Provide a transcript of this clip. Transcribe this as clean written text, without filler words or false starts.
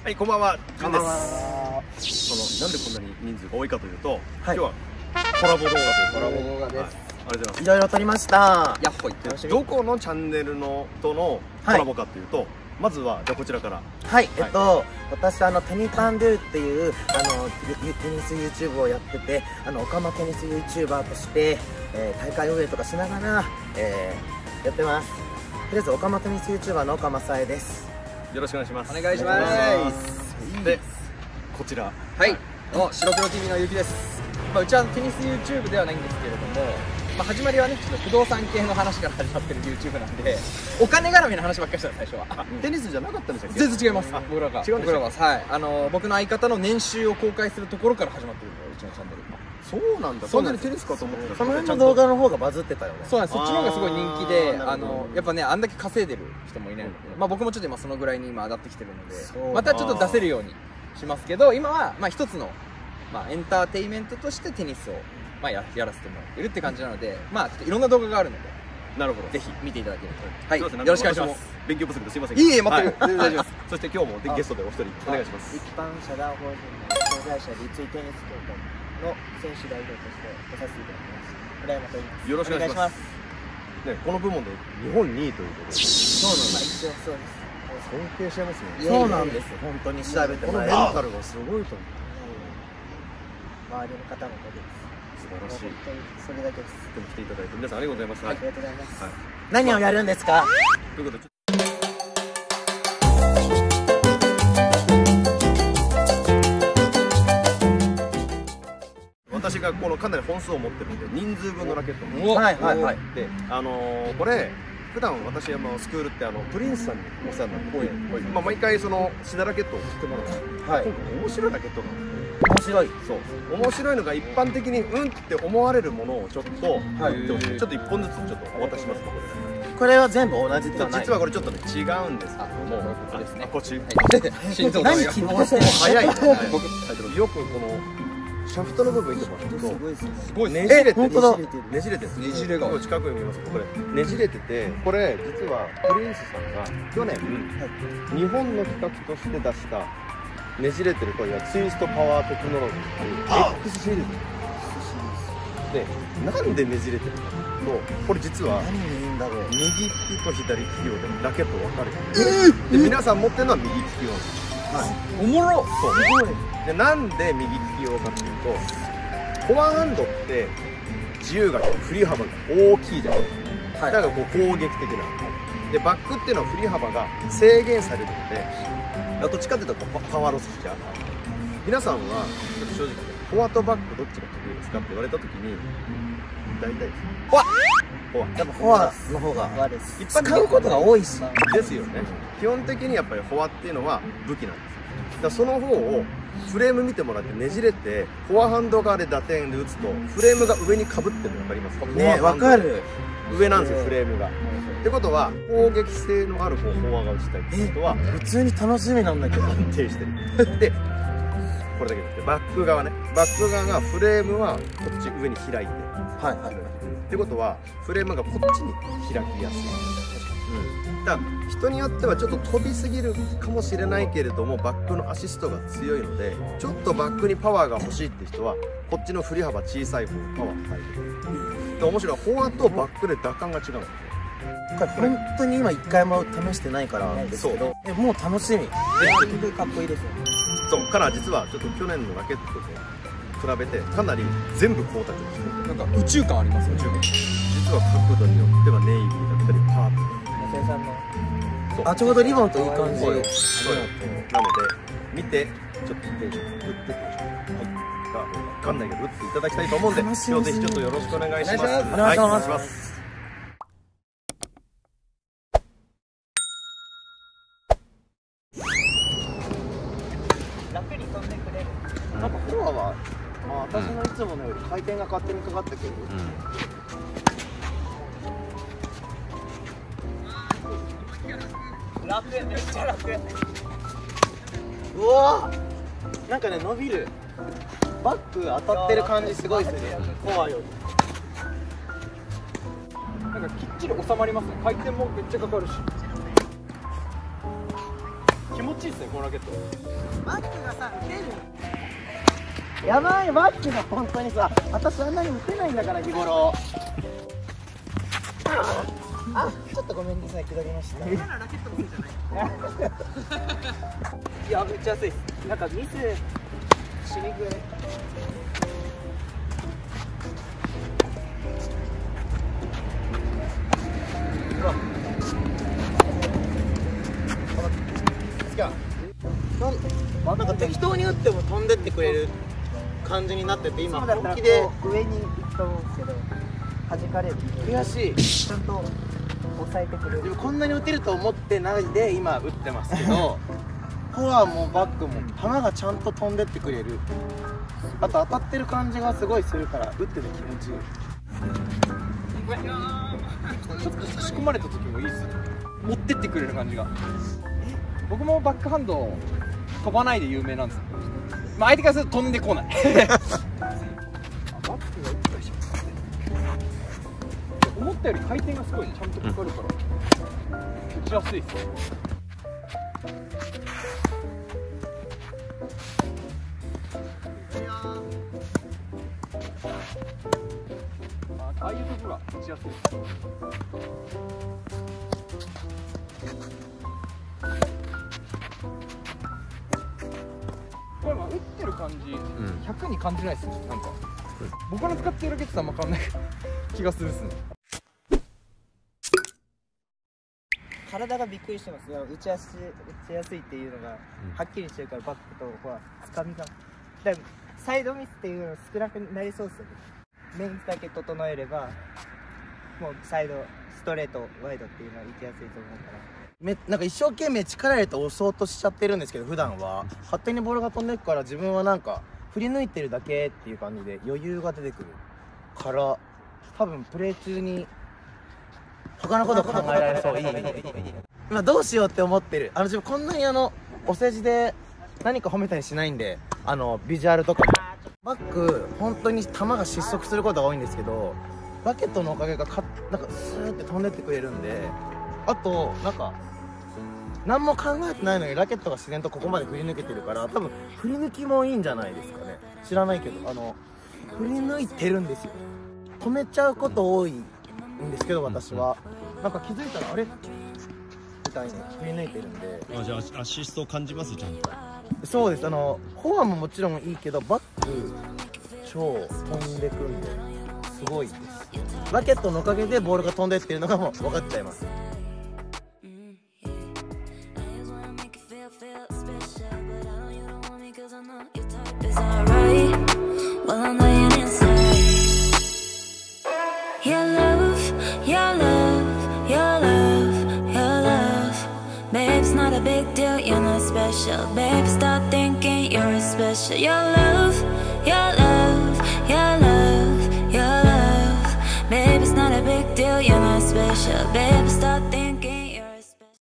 はい、こんばんは。ジュンです。なんでこんなに人数が多いかというと、今日はコラボ動画というコラボ動画です。 ありがとうございます。 いろいろ撮りました。 やっほい。 どこのチャンネルのとのコラボかというと、まずはじゃあこちらから。 はい、私テニパンドゥっていうテニス YouTube をやってて、オカマテニス YouTuber として、大会運営とかしながら、やってます。とりあえずオカマテニス YouTuber の岡間さえです。 よろしくお願いします。 お願いします。 で、こちら。 はい。白黒 TV のゆうきです。うちはテニス YouTube ではないんですけれども、始まりはね、ちょっと不動産系の話から始まってる YouTube なんで、お金絡みの話ばっかりしたら最初は。 テニスじゃなかったんでしたっけ？ 全然違います。僕らが。 違うんですか？ はい。僕の相方の年収を公開するところから始まってるんで、うちのチャンネル。 そうなんだ。そんなにテニスかと思ってた。 その辺の動画の方がバズってたよね。 そうなんです。そっちの方がすごい人気で、やっぱね、あんだけ稼いでる人もいないので、僕もちょっと今そのぐらいに今上がってきてるので、またちょっと出せるようにしますけど、今は一つのエンターテインメントとしてテニスをやらせてもらってるって感じなので、ちょっといろんな動画があるので、 なるほど。 ぜひ見ていただけると。はい。よろしくお願いします。 勉強不足ですいません。 いいえ、全く全然大丈夫です。 そして今日もゲストでお一人お願いします。 一般社団法人の障害者立位テニス協会の選手代表として出させていただきます。村山と言います。 よろしくお願いします。ね、この部門で日本2位ということで。 そうなんです。一応そうです。 尊敬しちゃいますね。 そうなんです。本当に調べてもらえる。 このメンタルがすごいと思う。 周りの方のおかげです。 素晴らしい。 本当にそれだけです。 でも来ていただいて皆さんありがとうございます。 ありがとうございます。 何をやるんですか？ ということで。私がこのかなり本数を持ってるんで人数分のラケットをはいはいはい。 でこれ普段私スクールってプリンスさんにお世話になってて、毎回そのシダラケットを送ってもらうんですよ。今回面白いラケットが面白い。 そう面白いのが一般的にって思われるものをちょっと言ってほしい。ちょっと一本ずつちょっとお渡しします。 これは全部同じではない。 実はこれちょっとね違うんですけども、こっち何希望してるの？ 早いね。僕よくこのシャフトの部分見てもらうとすごいねじれてる。ねじれてる。ねじれが近くに見ますか？これねじれてて、これ実はプリンスさんが去年日本の企画として出したねじれてるこれはツイストパワーテクノロジーっていう X シリーズで、なんでねじれてるかというと、これ実は右利きと左利き用でラケット分かれてる。で皆さん持ってるのは右利き用なんです。 おもろ。 でなんで右利き用かっていうと、フォアハンドって自由が振り幅が大きいじゃないですか。だからこう攻撃的な。でバックっていうのは振り幅が制限されるので、どっちかっていうとパワーロスしちゃう。皆さんはちょっと正直フォアとバックどっちが得意ですかって言われた時に大体フォア。 やっぱフォアの方が使うことが多いしですよね。基本的にやっぱりフォアっていうのは武器なんです。だからその方をフレーム見てもらってねじれてフォアハンド側で打点で打つとフレームが上にかぶってるの分かりますか？ ね、分かる。 上なんですよフレームが。ってことは攻撃性のある方フォアが打ちたいってことは普通に楽しみなんだけど安定してる。でこれだけでバック側ね、バック側がフレームはこっち上に開いて、ってことはフレームがこっちに開きやすい。だから人によってはちょっと飛びすぎるかもしれないけれどもバックのアシストが強いので、ちょっとバックにパワーが欲しいって人はこっちの振り幅小さい方にパワーが入る。で面白い、フォアとバックで打感が違うんですよ。 本当に今一回も試してないからですけど、もう楽しみ。 かっこいいですよね。 そうから実はちょっと去年のラケットと比べてかなり全部光沢をしてて、 なんか宇宙感ありますよ。 実は角度によってはネイビーだったりパープル、 生産のちょうどリボンといい感じ。 なので見てちょっとテンション打ってテンションが分かんないけど打っていただきたいと思うんで、今日ぜひちょっとよろしくお願いします。 お願いします。 楽に飛んでくれる。 なんかフォアは私のいつものより回転が勝手にかかってくる。 楽、めっちゃ楽。 うわー、なんかね伸びる。バック当たってる感じすごいですね。フォアよりなんかきっちり収まりますね。回転もめっちゃかかるし。気持ちちいいですねこのラケット。 バックがさ打てる。やばい、バックが本当にさ、私あんなに打てないんだから日頃。あ、ちょっとごめんなさい、下りました。 ラケットのせいじゃない。 いや、めっちゃ安いです。なんかミスしにくい。なんか適当に打っても飛んでってくれる感じになってて、今本気で上に行くと思うんですけど弾かれる。悔しい。ちゃんと抑えてくれる。でもこんなに打てると思ってないで今打ってますけどフォアもバックも球がちゃんと飛んでってくれる。あと当たってる感じがすごいするから打ってて気持ちいい。 ちょっと差し込まれた時もいいっすね。持ってってくれる感じが。僕もバックハンド飛ばないで有名なんですよ。まあ相手からすると飛んでこない。バックが打ったりしますね。思ったより回転がすごいちゃんとかかるから打ちやすいですよ。ああいうところが打ちやすいです。これ打ってる感じ、100に感じないですね。なんか僕の使ってるラケットとあんま変わんない気がするっすね。 体がびっくりしてますよ。打ちやすいっていうのがはっきりしてるから、バックとフォアつかみがだからサイドミスっていうの少なくなりそうですよね。メンツだけ整えればもうサイドストレートワイドっていうのは打ちやすいと思うから。 なんか一生懸命力入れて押そうとしちゃってるんですけど、普段は勝手にボールが飛んでいくから、自分はなんか振り抜いてるだけっていう感じで余裕が出てくるから、多分プレー中に他のこと考えられそう。いい今どうしようって思ってる。自分こんなにお世辞で何か褒めたりしないんで、ビジュアルとかもバック本当に球が失速することが多いんですけど、ラケットのおかげがなんかスーって飛んでってくれるんで、あとなんか何も考えてないのにラケットが自然とここまで振り抜けてるから、多分振り抜きもいいんじゃないですかね。知らないけど振り抜いてるんですよ。止めちゃうこと多いんですけど、私はなんか気づいたらあれみたいに振り抜いてるんで。 じゃあアシストを感じます、ちゃんと。 そうです。フォアももちろんいいけど、バック超飛んでくんですごいです。ラケットのおかげでボールが飛んでってるのがもう分かっちゃいます。 Babe, stop thinking you're special. Your love, your love, your love, your love. Babe, it's not a big deal, you're not special. Babe,